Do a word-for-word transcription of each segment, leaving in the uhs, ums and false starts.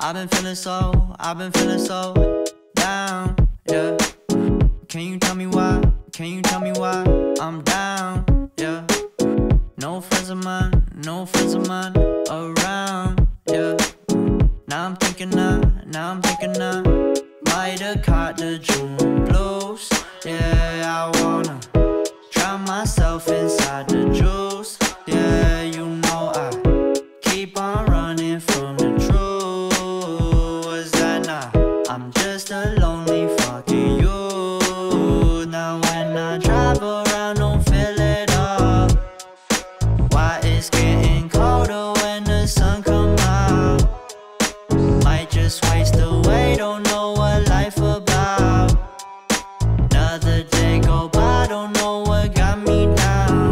I've been feeling so, I've been feeling so down, yeah. Can you tell me why? Can you tell me why I'm down, yeah? No friends of mine, no friends of mine around, yeah. Now I'm thinking I, now I'm thinking I might have caught the June blues, yeah. I wanna drown myself inside the juice, yeah. You know I keep on running from the truth. Was that not? I'm just a lonely fucking you. Now when I drive around, don't feel it all. Why it's getting colder when the sun come out? Might just waste away, don't know what life about. Another day go by, don't know what got me down.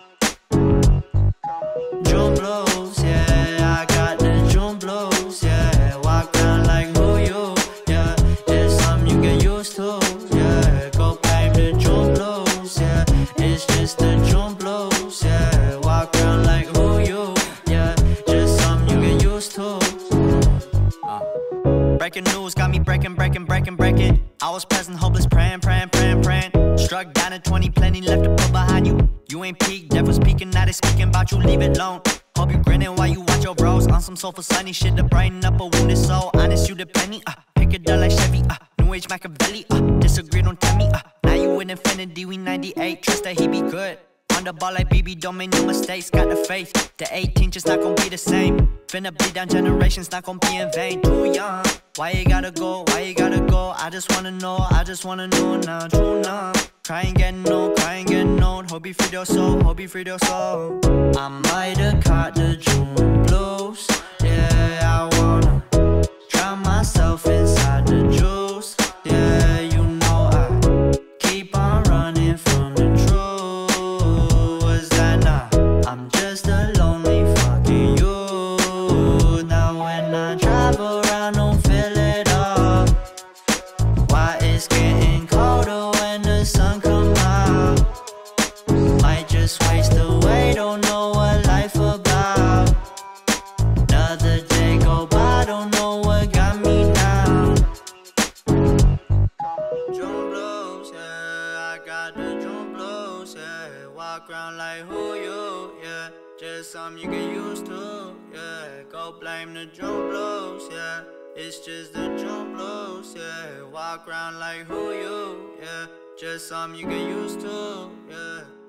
June blues, yeah, I got the June blues, yeah. Walk around like who you, yeah. It's something you get used to, yeah. Go blame the June blues, yeah. It's just the June blues, yeah. Walk around like who you, yeah. Just something you get used to. uh. Breaking news got me breaking, breaking, breaking, breaking. I was present, hopeless, praying, praying, praying, praying. Struck down at twenty, plenty left to put behind you. You ain't peaked, devil's speaking, now they speaking about you, leave it alone. Hope you grinning while you watch your bros on some soulful sunny shit to brighten up a wounded soul. Honest, you the penny, uh, pick it up like Chevy, uh, New Age Machiavelli, uh, disagree, don't tell me, uh, now you in infinity, we ninety-eight, trust that he be good. On the ball like B B, don't make no mistakes, got the faith. The eighteen just not gon' be the same. Finna bleed down generations, not gon' be in vain. Too young, why you gotta go, why you gotta go? I just wanna know, I just wanna know now. True numb, crying getting old, crying getting old. Hope you freed your soul, hope you freed your soul. I might have caught the June blues, yeah. I wanna drown myself inside the juice, yeah. You know I keep on running from the truth. Was that not? I'm just a lonely fucking you. Now when I drive around, don't feel it all. Why it's getting colder when the sun come out? Might just waste away, don't know what life about. Another day go by, don't know what got me down. June blues, yeah, I got the June blues, yeah. Walk around like who you, yeah. Just something you get used to, yeah. Go blame the June blues, yeah. It's just the June blues, yeah. Walk around like who you, yeah. Just something you get used to, yeah.